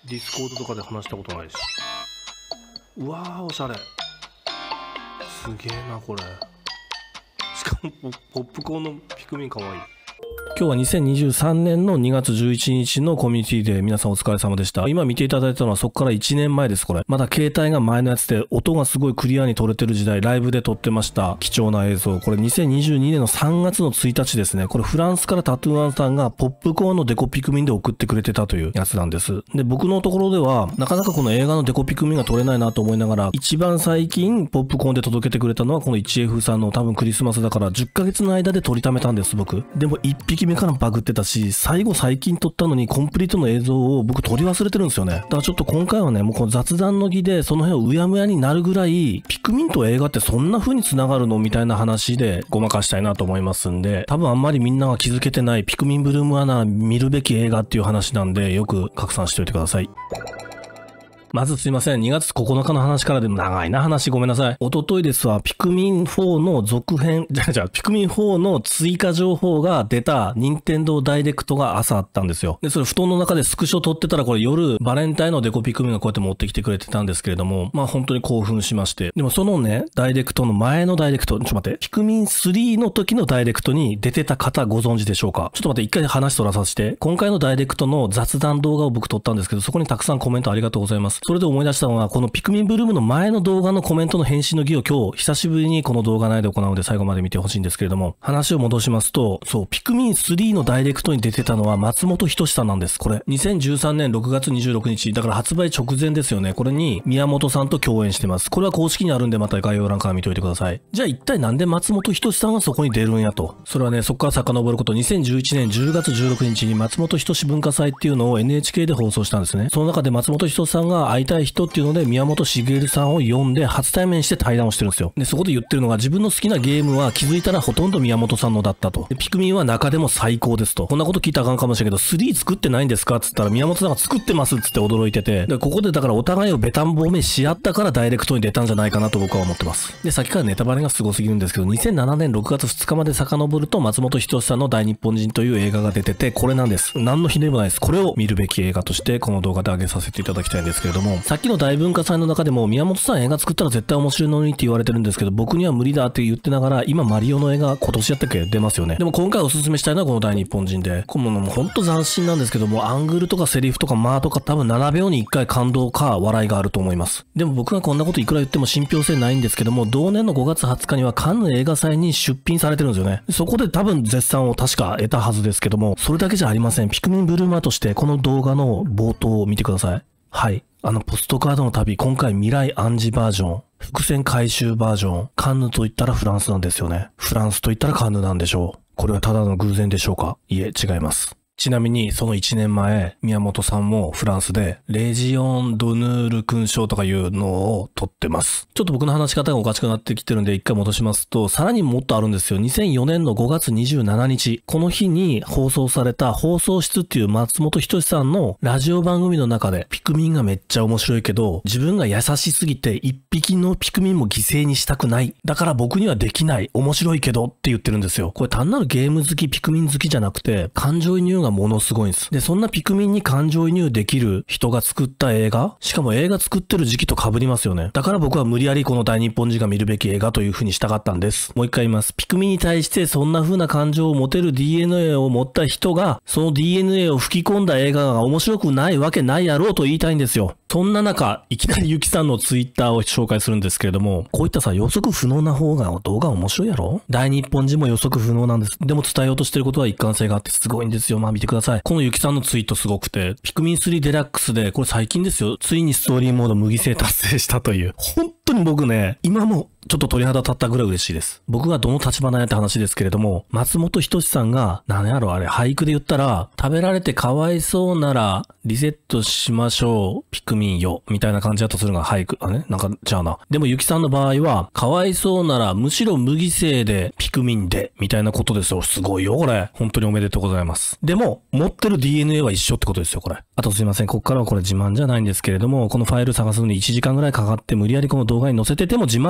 ディスコードとかで話したことないし。うわー、おしゃれ。すげえなこれ。しかもポップコーンのピクミンかわいい。今日は2023年の2月11日のコミュニティで皆さんお疲れ様でした。今見ていただいたのはそこから1年前です、これ。まだ携帯が前のやつで音がすごいクリアに撮れてる時代、ライブで撮ってました貴重な映像。これ2022年の3月の1日ですね。これフランスからタトゥーアンさんがポップコーンのデコピクミンで送ってくれてたというやつなんです。で、僕のところではなかなかこの映画のデコピクミンが撮れないなと思いながら、一番最近ポップコーンで届けてくれたのはこの 1F さんの多分クリスマスだから10ヶ月の間で撮りためたんです、僕。でも1匹目からバグってたし、最近撮ったのにコンプリートの映像を僕撮り忘れてるんですよね。だからちょっと今回はね、もうこの雑談の儀でその辺をうやむやになるぐらい、ピクミンと映画ってそんな風に繋がるのみたいな話でごまかしたいなと思いますんで、多分あんまりみんなが気づけてないピクミンブルームはな見るべき映画っていう話なんで、よく拡散しておいてください。まずすいません。2月9日の話からでも長いな話ごめんなさい。一昨日ですわ、ピクミン4の続編、ピクミン4の追加情報が出た任天堂ダイレクトが朝あったんですよ。で、それ布団の中でスクショ撮ってたらこれ夜バレンタインのデコピクミンがこうやって持ってきてくれてたんですけれども、まあ本当に興奮しまして。でもそのね、ダイレクトの前のダイレクト、ちょっと待って、ピクミン3の時のダイレクトに出てた方ご存知でしょうか？ちょっと待って、一回話取らさせて。今回のダイレクトの雑談動画を僕撮ったんですけど、そこにたくさんコメントありがとうございます。それで思い出したのは、このピクミンブルームの前の動画のコメントの返信の儀を今日久しぶりにこの動画内で行うので最後まで見てほしいんですけれども、話を戻しますと、そう、ピクミン3のダイレクトに出てたのは松本人志さんなんです。これ、2013年6月26日、だから発売直前ですよね。これに宮本さんと共演してます。これは公式にあるんでまた概要欄から見ておいてください。じゃあ一体なんで松本人志さんがそこに出るんやと。それはね、そこから遡ること、2011年10月16日に松本人志文化祭っていうのを NHK で放送したんですね。その中で松本人志さんが会いたい人っていうので宮本茂さんを呼んで初対面して対談をしてるんですよ。で、そこで言ってるのが自分の好きなゲームは気づいたらほとんど宮本さんのだったと。で、ピクミンは中でも最高ですと。こんなこと聞いたらあかんかもしれんけど、3作ってないんですかっつったら宮本さんが作ってますっつって驚いてて、で、ここでだからお互いをベタン褒めし合ったからダイレクトに出たんじゃないかなと僕は思ってます。で、先からネタバレがすごすぎるんですけど、2007年6月2日まで遡ると松本人志さんの大日本人という映画が出てて、これなんです。何のひねりもないです。これを見るべき映画としてこの動画で上げさせていただきたいんですけれども、さっきの大文化祭の中でも宮本さん映画作ったら絶対面白いのにって言われてるんですけど、僕には無理だって言ってながら、今マリオの映画今年やったっけ出ますよね。でも今回おすすめしたいのはこの大日本人で、このもうほんと斬新なんですけども、アングルとかセリフとか間とか多分7秒に1回感動か笑いがあると思います。でも僕がこんなこといくら言っても信憑性ないんですけども、同年の5月20日にはカンヌ映画祭に出品されてるんですよね。そこで多分絶賛を確か得たはずですけども、それだけじゃありません。ピクミンブルーマーとしてこの動画の冒頭を見てください。はい。ポストカードの旅、今回未来暗示バージョン、伏線回収バージョン、カンヌと言ったらフランスなんですよね。フランスと言ったらカンヌなんでしょう。これはただの偶然でしょうか？いえ、違います。ちなみに、その1年前、宮本さんもフランスで、レジオン・ドヌール勲章とかいうのを取ってます。ちょっと僕の話し方がおかしくなってきてるんで、一回戻しますと、さらにもっとあるんですよ。2004年の5月27日、この日に放送された放送室っていう松本人志さんのラジオ番組の中で、ピクミンがめっちゃ面白いけど、自分が優しすぎて一匹のピクミンも犠牲にしたくない。だから僕にはできない。面白いけどって言ってるんですよ。これ単なるゲーム好き、ピクミン好きじゃなくて、感情移入がものすごいんです。で、そんなピクミンに感情移入できる人が作った映画？しかも映画作ってる時期と被りますよね。だから僕は無理やりこの大日本人が見るべき映画という風にしたかったんです。もう一回言います。ピクミンに対してそんな風な感情を持てる DNA を持った人が、その DNA を吹き込んだ映画が面白くないわけないやろうと言いたいんですよ。そんな中、いきなりゆきさんのツイッターを紹介するんですけれども、こういったさ、予測不能な方が動画面白いやろ？大日本人も予測不能なんです。でも伝えようとしてることは一貫性があってすごいんですよ。まあ見てください。このゆきさんのツイートすごくて、ピクミン3デラックスで、これ最近ですよ。ついにストーリーモード無犠牲達成したという。本当に僕ね、今もちょっと鳥肌立ったぐらい嬉しいです。僕がどの立場なんやって話ですけれども、松本人志さんが、何やろあれ、俳句で言ったら、食べられてかわいそうなら、リセットしましょう、ピクミンよ、みたいな感じだとするのが俳句。なんか、じゃあな。でもゆきさんの場合は、かわいそうなら、むしろ無犠牲で、ピクミンで、みたいなことですよ。すごいよ、これ。本当におめでとうございます。でも、持ってる DNA は一緒ってことですよ、これ。あとすいません、こっからはこれ自慢じゃないんですけれども、このファイル探すのに1時間ぐらいかかって、無理やりこの動画に載せてても自慢ではないんです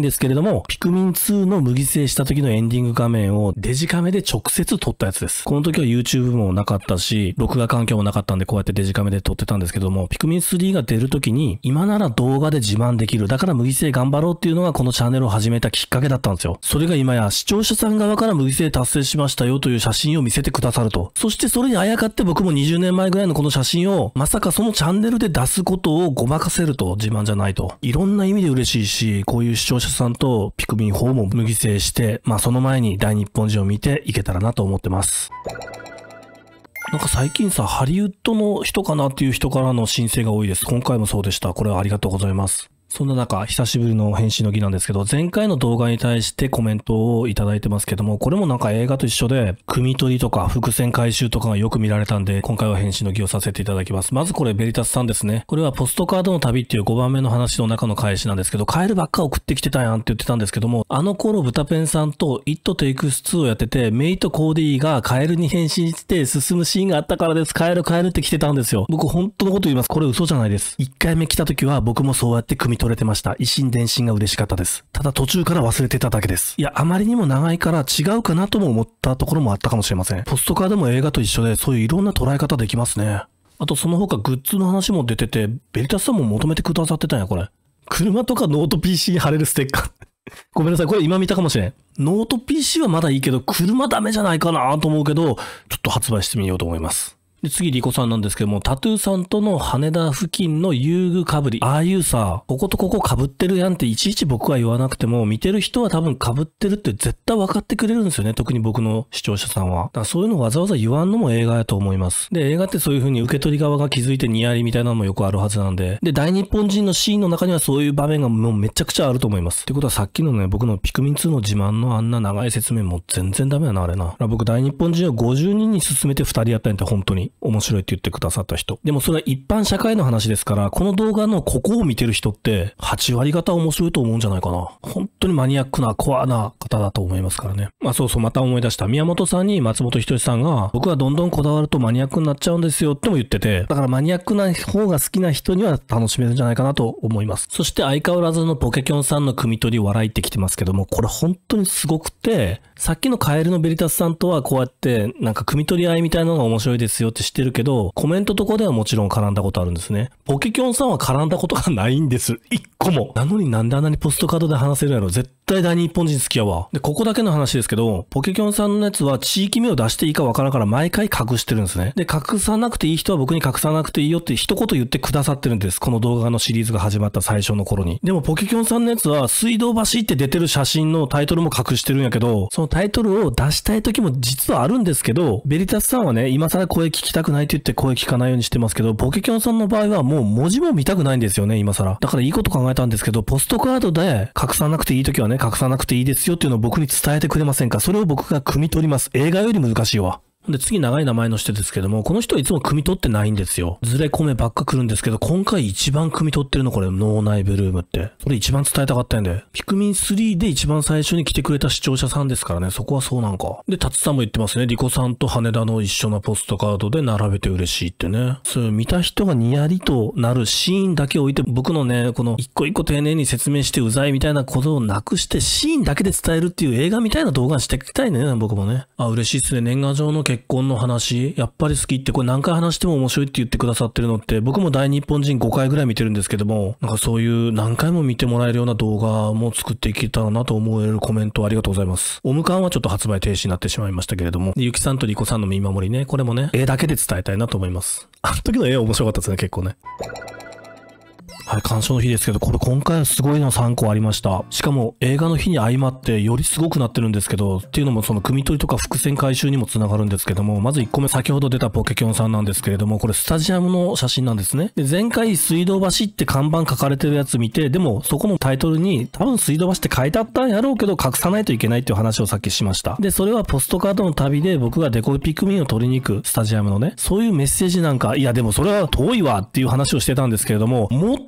ですけれども、ピクミン2の無犠牲した時のエンディング画面をデジカメで直接撮ったやつです。この時は YouTube もなかったし、録画環境もなかったんでこうやってデジカメで撮ってたんですけども、ピクミン3が出る時に、今なら動画で自慢できる。だから無犠牲頑張ろうっていうのがこのチャンネルを始めたきっかけだったんですよ。それが今や視聴者さん側から無犠牲達成しましたよという写真を見せてくださると。そしてそれにあやかって僕も20年前ぐらいのこの写真を、まさかそのチャンネルで出すことをごまかせると、自慢じゃないと。いろんな意味で嬉しいし、こういう視聴者さんとピクミン4も無犠牲して、その前に大日本人を見ていけたらなと思ってます。なんか最近さ、ハリウッドの人かなっていう人からの申請が多いです。今回もそうでした。これはありがとうございます。そんな中、久しぶりの返信の儀なんですけど、前回の動画に対してコメントをいただいてますけども、これもなんか映画と一緒で、汲み取りとか伏線回収とかがよく見られたんで、今回は返信の儀をさせていただきます。まずこれベリタスさんですね。これはポストカードの旅っていう5番目の話の中の返しなんですけど、カエルばっか送ってきてたやんって言ってたんですけども、あの頃ブタペンさんと It Takes Two をやってて、メイとコーディがカエルに変身して進むシーンがあったからです。カエルって来てたんですよ。僕本当のこと言います。これ嘘じゃないです。1回目来た時は僕もそうやって汲み取れてました。電信が嬉しかったです。ただ途中から忘れてただけです。いや、あまりにも長いから違うかなとも思ったところもあったかもしれません。ポストカードも映画と一緒で、そういういろんな捉え方できますね。あとその他グッズの話も出てて、ベリタスさんも求めてくださってたんや、これ。車とかノート PC に貼れるステッカー。ごめんなさい、これ今見たかもしれん。ノート PC はまだいいけど、車ダメじゃないかなと思うけど、ちょっと発売してみようと思います。で、次、リコさんなんですけども、タトゥーさんとの羽田付近の遊具かぶり。ああいうさ、こことここ被ってるやんっていちいち僕は言わなくても、見てる人は多分被ってるって絶対分かってくれるんですよね。特に僕の視聴者さんは。だからそういうのわざわざ言わんのも映画やと思います。で、映画ってそういう風に受け取り側が気づいてニヤリみたいなのもよくあるはずなんで。で、大日本人のシーンの中にはそういう場面がもうめちゃくちゃあると思います。ってことはさっきのね、僕のピクミン2の自慢のあんな長い説明も全然ダメやな、あれな。僕大日本人は50人に勧めて2人やったんやって本当に面白いって言ってくださった人。でもそれは一般社会の話ですから、この動画のここを見てる人って8割方面白いと思うんじゃないかな。本当にマニアックなコアな方だと思いますからね。そうそう、また思い出した。宮本さんに松本人志さんが、僕はどんどんこだわるとマニアックになっちゃうんですよっても言ってて、だからマニアックな方が好きな人には楽しめるんじゃないかなと思います。そして相変わらずのポケキョンさんの汲み取り笑いってきてますけども、これ本当にすごくて、さっきのカエルのベリタスさんとはこうやってなんか汲み取り合いみたいなのが面白いですよって知ってるけど、コメントとこではもちろん絡んだことあるんですね。ポケキョンさんは絡んだことがないんです。一個も。なのになんであんなにポストカードで話せるやろ。絶対大日本人好きやわ。で、ここだけの話ですけど、ポケキョンさんのやつは地域名を出していいかわからんから毎回隠してるんですね。で、隠さなくていい人は僕に隠さなくていいよって一言言ってくださってるんです。この動画のシリーズが始まった最初の頃に。でもポケキョンさんのやつは水道橋って出てる写真のタイトルも隠してるんやけど、そのタイトルを出したい時も実はあるんですけど、ベリタスさんはね、今更声聞きたくないって言って声聞かないようにしてますけど、ポケキョンさんの場合はもう文字も見たくないんですよね、今更。だからいいこと考えたんですけど、ポストカードで隠さなくていい時はね、隠さなくていいですよっていうのを僕に伝えてくれませんか？それを僕が汲み取ります。映画より難しいわ。で、次長い名前の人ですけども、この人はいつも汲み取ってないんですよ。ずれ込めばっか来るんですけど、今回一番汲み取ってるのこれ、脳内ブルームって。それ一番伝えたかったんで。ピクミン3で一番最初に来てくれた視聴者さんですからね、そこはそうなんか。で、タツさんも言ってますね。リコさんと羽田の一緒なポストカードで並べて嬉しいってね。そういう見た人がニヤリとなるシーンだけ置いて、僕のね、この一個一個丁寧に説明してうざいみたいなことをなくして、シーンだけで伝えるっていう映画みたいな動画にしていきたいね、僕もね。嬉しいっすね。年賀状の結婚の話。やっぱり好きってこれ何回話しても面白いって言ってくださってるのって僕も大日本人5回ぐらい見てるんですけども、なんかそういう何回も見てもらえるような動画も作っていけたらなと思えるコメントありがとうございます。オムカンはちょっと発売停止になってしまいましたけれども、ゆきさんとリコさんの見守りね、これもね、絵だけで伝えたいなと思います。あの時の絵は面白かったですね、結構ね。はい、鑑賞の日ですけど、これ今回はすごいの3個ありました。しかも映画の日に相まってよりすごくなってるんですけど、っていうのもその汲み取りとか伏線回収にもつながるんですけども、まず1個目先ほど出たポケキョンさんなんですけれども、これスタジアムの写真なんですね。で、前回水道橋って看板書かれてるやつ見て、でもそこのタイトルに多分水道橋って書いてあったんやろうけど隠さないといけないっていう話をさっきしました。で、それはポストカードの旅で僕がデコピクミンを取りに行くスタジアムのね、そういうメッセージなんか、いやでもそれは遠いわっていう話をしてたんですけれども、もっ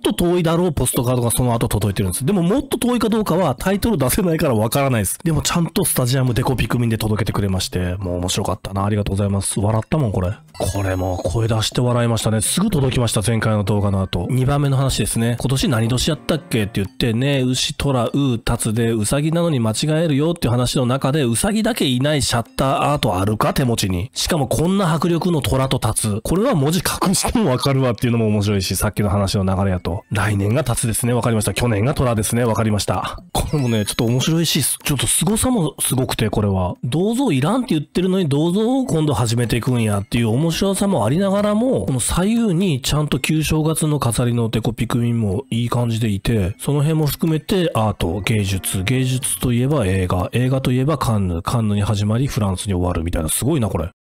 と遠いだろうポストカードがその後届いてるんです。でももっと遠いかどうかはタイトル出せないからわからないです。でもちゃんとスタジアムデコピクミンで届けてくれまして、もう面白かったな。ありがとうございます。笑ったもん、これ。これも声出して笑いましたね。すぐ届きました、前回の動画の後。2番目の話ですね。今年何年やったっけって言って、ね、牛、虎、う、たつで、うさぎなのに間違えるよっていう話の中で、うさぎだけいないシャッターアートあるか手持ちに。しかもこんな迫力の虎とたつ。これは文字隠してもわかるわっていうのも面白いし、さっきの話の流れやと。来年がたつですね。わかりました。去年が虎ですね。わかりました。これもね、ちょっと面白いし、ちょっと凄さもすごくて、これは。銅像いらんって言ってるのに、銅像を今度始めていくんやっていう面白さもありながらも、この左右にちゃんと旧正月の飾りのデコピクミンもいい感じでいて、その辺も含めてアート、芸術といえば映画といえばカンヌに始まりフランスに終わるみたいな、すごいなこれ。